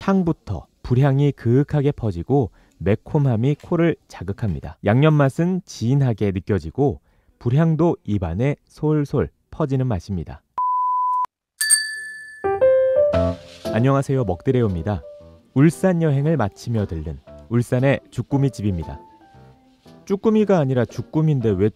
향부터 불향이 그윽하게 퍼지고 매콤함이 코를 자극합니다. 양념 맛은 진하게 느껴지고 불향도 입안에 솔솔 퍼지는 맛입니다. 안녕하세요, 먹드레오입니다. 울산 여행을 마치며 들른 울산의 주꾸미 집입니다. 쭈꾸미가 아니라 주꾸미인데 왜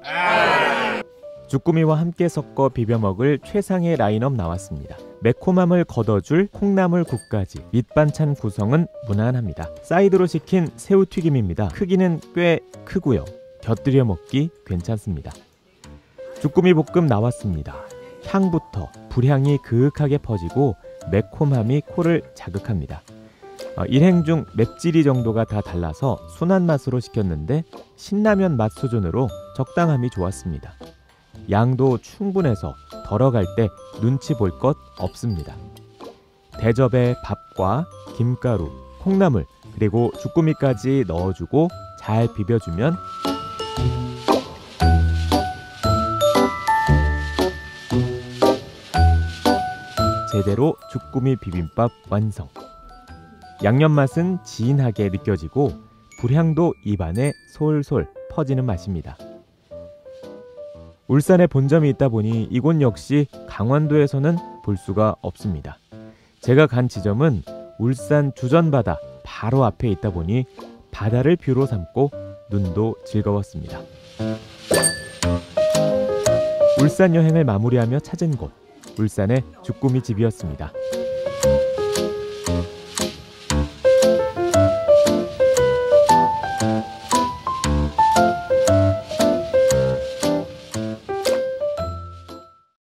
주꾸미와 함께 섞어 비벼 먹을 최상의 라인업 나왔습니다. 매콤함을 걷어줄 콩나물국까지. 밑반찬 구성은 무난합니다. 사이드로 시킨 새우튀김입니다. 크기는 꽤 크고요. 곁들여 먹기 괜찮습니다. 주꾸미 볶음 나왔습니다. 향부터 불향이 그윽하게 퍼지고 매콤함이 코를 자극합니다. 일행 중 맵찔이 정도가 다 달라서 순한 맛으로 시켰는데 신라면 맛 수준으로 적당함이 좋았습니다. 양도 충분해서 덜어갈 때 눈치 볼 것 없습니다. 대접에 밥과 김가루, 콩나물, 그리고 주꾸미까지 넣어주고 잘 비벼주면 제대로 주꾸미 비빔밥 완성. 양념 맛은 진하게 느껴지고 불향도 입안에 솔솔 퍼지는 맛입니다. 울산에 본점이 있다 보니 이곳 역시 강원도에서는 볼 수가 없습니다. 제가 간 지점은 울산 주전바다 바로 앞에 있다 보니 바다를 뷰로 삼고 눈도 즐거웠습니다. 울산 여행을 마무리하며 찾은 곳, 울산의 주꾸미 집이었습니다.